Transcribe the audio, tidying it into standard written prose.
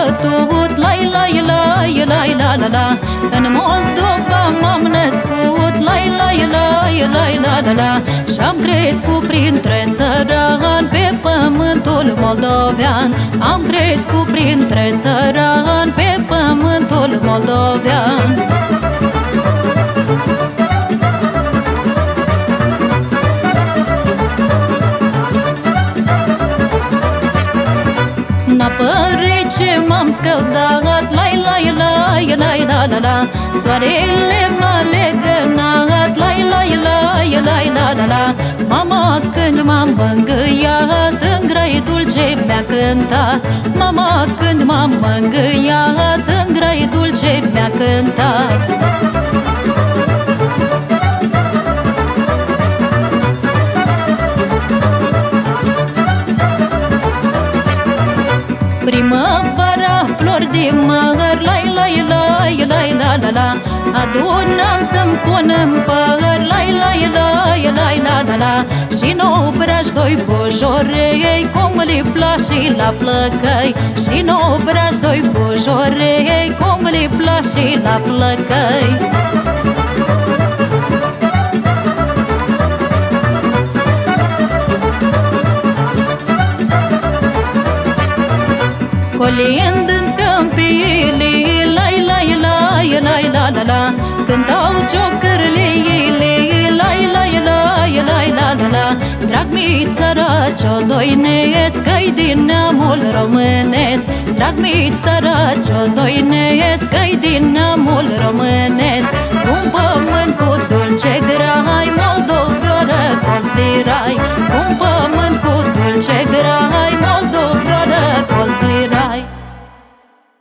bătut, lai, lai, lai, lai, la, la, la. În Moldova m-am născut, lai, lai, lai, lai, la, la, la. Și-am crescut printre țărani pe pământul moldovean. Am crescut printre țărani pe pământul moldovean. N-apă rece m-am scăldat, lai, lai, lai, lai, la, la, la. Soarele m-a legănat, lai, lai, lai, lai, la, la, la. Mama când m-am mângâiat, în grai dulce mi-a cântat. Mama când m-am mângâiat, în grai dulce mi-a cântat. Primăvara, flori de măr, lai, lai, lai, lai, la, la, la. Adunam să-mi pun în păr, lai, lai, lai, lai, la, la, la. Și nouă braș, doi bujorei, cum le place la flăcăi. Și nouă braș, doi bujorei, cum le place la flăcăi. Colind în câmpiile, lai, lai, lai, lai, la, la, la. Cântau ciocârliile, lai, lai, lai, lai, la, la, la. Drag mi țara ciodoinesc, că-i din neamul românesc. Drag mi țara ciodoinesc, că-i din neamul